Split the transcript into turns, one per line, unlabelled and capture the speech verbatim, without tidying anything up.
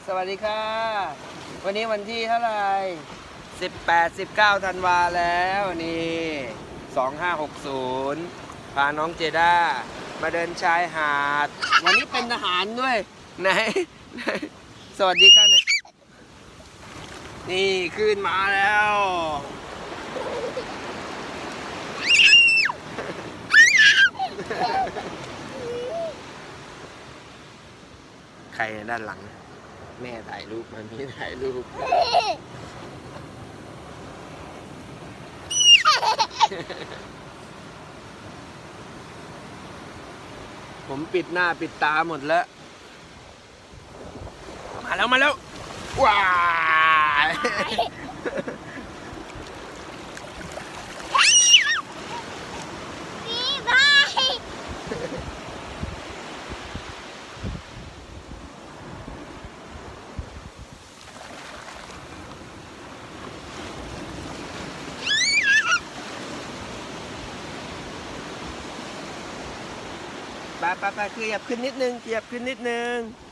สวัสดีค่ะวันนี้วันที่เท่าไหร่สิบแปด สิบเก้าธันวาแล้วนี่สองห้าหกศูนย์พาน้องเจด้ามาเดินชายหาดวันนี้เป็นทหารด้วยไหนสวัสดีค่ะเนี่ยนี่ขึ้นมาแล้วใครด้านหลังแม่ถ่ายรูปมันมีถ่ายรูปผมปิดหน้าปิดตาหมดแล้วมาแล้วมาแล้วว้าย
พี่บาย
ไปไปไปขยับขึ้นนิดนึงขยับขึ้นนิดนึง